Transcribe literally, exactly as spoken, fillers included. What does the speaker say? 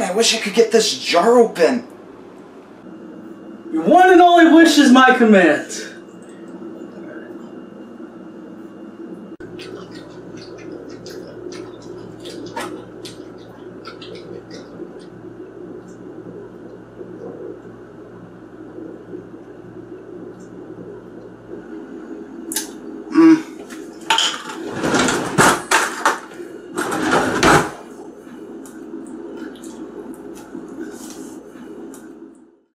Man, I wish I could get this jar open. Your one and only wish is my command.